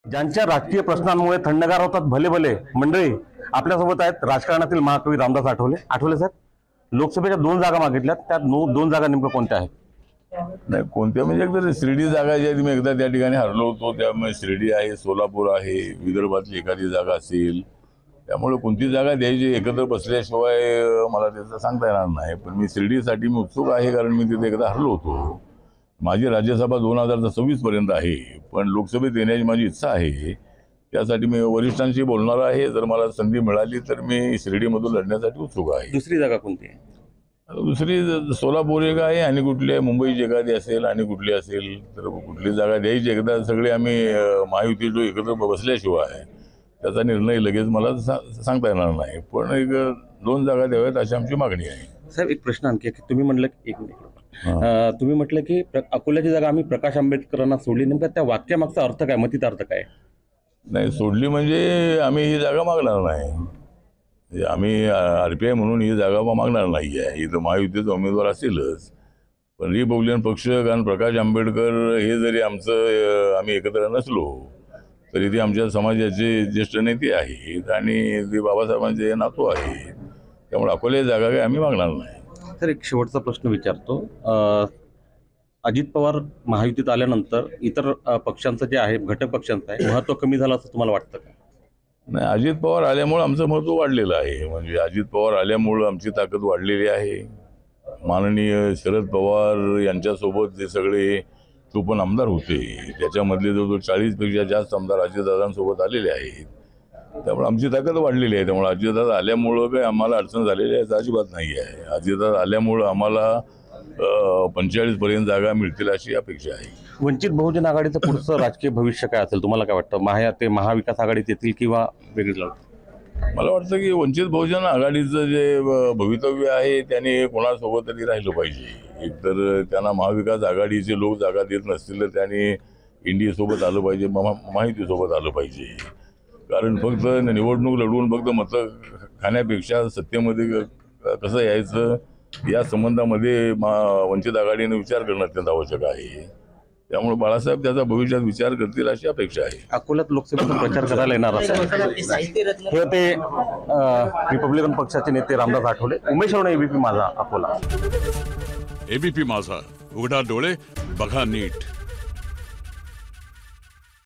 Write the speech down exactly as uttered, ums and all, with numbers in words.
ज्यांच्या राजकीय प्रश्नांमुळे थंडगार होतात भले भले मंडळी आपल्यासोबत आहेत राजकारणातील महाकवी रामदास आठवले. आठवले साहेब, लोकसभेच्या दोन जागा मागितल्यात, त्यात दोन जागा नेमकं कोणत्या आहेत? नाही, कोणत्या म्हणजे एकदा शिर्डी जागा जी आहे मी एकदा त्या ठिकाणी हरलो होतो. त्यामुळे शिर्डी आहे, सोलापूर आहे, विदर्भातली एखादी जागा असेल, त्यामुळे कोणती जागा द्यायची एकत्र बसल्याशिवाय मला त्याचं सांगता येणार नाही. पण मी शिर्डीसाठी मी उत्सुक आहे, कारण मी तिथे एकदा हरलो होतो. माझी राज्यसभा दोन हजार सव्वीस पर्यंत आहे, पण लोकसभेत येण्याची माझी इच्छा आहे. त्यासाठी मी वरिष्ठांशी बोलणार आहे. जर मला संधी मिळाली तर मी शिर्डीमधून लढण्यासाठी उत्सुक आहे. दुसरी जागा कोणती आहे? दुसरी सोलापूर एक आहे, आणि कुठली मुंबईची एखादी असेल आणि कुठली असेल तर कुठली जागा द्यायची. एकदा सगळे आम्ही महायुती जो एकत्र बसल्याशिवाय त्याचा निर्णय लगेच मला सांगता येणार नाही. पण एक दोन जागा द्याव्यात अशी आमची मागणी आहे. साहेब, एक प्रश्न आणखी, तुम्ही म्हटलं एक मिनिट तुम्ही म्हटलं की अकोल्याची जागा आम्ही प्रकाश आंबेडकरांना सोडली, नेमका त्या वाक्यामागचा अर्थ काय, मतितार्थ काय? नाही, सोडली म्हणजे आम्ही ही जागा मागणार नाही. आम्ही आर पी आय म्हणून ही जागा मागणार नाही आहे. इथं महायुतीचा उमेदवार असेलच, पण रिपब्लिकन पक्ष, कारण प्रकाश आंबेडकर हे जरी आमचं आम्ही एकत्र नसलो तरी ते आमच्या समाजाचे ज्येष्ठ नेते आहेत आणि ते बाबासाहेबांचे नातू आहेत. त्यामुळे अकोला जागा काही आम्ही मागणार नाही. सर, एक शेवटचा प्रश्न विचारतो. अजित पवार महायुतीत आल्यानंतर इतर पक्षांचं जे आहे, घटक पक्षांचं आहे, महत्त्व कमी झालं असं तुम्हाला वाटतं का? नाही, अजित पवार आल्यामुळे आमचं महत्त्व वाढलेलं आहे. म्हणजे अजित पवार आल्यामुळं आमची ताकद वाढलेली आहे. माननीय शरद पवार यांच्यासोबत जे सगळे चोपन्न आमदार होते, त्याच्यामधले जवळजवळ चाळीसपेक्षा जास्त आमदार अजितदादांसोबत आलेले आहेत. त्यामुळे आमची ताकद वाढलेली आहे. त्यामुळे अजितदादा आल्यामुळं काही आम्हाला अडचण झालेली आहे अजिबात नाही आहे. अजितदादा आल्यामुळं आम्हाला पंचेचाळीस पर्यंत जागा मिळतील अशी अपेक्षा आहे. वंचित बहुजन आघाडीचं पुढचं राजकीय भविष्य काय असेल, तुम्हाला काय वाटतं? महा ते महाविकास आघाडीत येतील किंवा वेगळी लढत? मला वाटतं की वंचित बहुजन आघाडीचं जे भवितव्य आहे त्याने कोणासोबत तरी राहिलं पाहिजे. एकतर त्यांना महाविकास आघाडीचे लोक जागा देत नसतील तर त्यांनी इंडियासोबत आलं पाहिजे, महायुतीसोबत आलं पाहिजे. कारण फक्त निवडणूक लढवून फक्त मतं खाण्यापेक्षा सत्तेमध्ये कसं यायचं या संबंधामध्ये वंचित आघाडीने विचार करणं अत्यंत आवश्यक आहे. त्यामुळे बाळासाहेब त्याचा भविष्यात विचार करतील अशी अपेक्षा आहे. अकोल्यात लोकसभेचा प्रचार करायला येणार असेल हे ते रिपब्लिकन पक्षाचे नेते रामदास आठवले. उमेश राणे, एबीपी माझा, अकोला. एबीपी माझा, उघडा डोळे बघा नीट.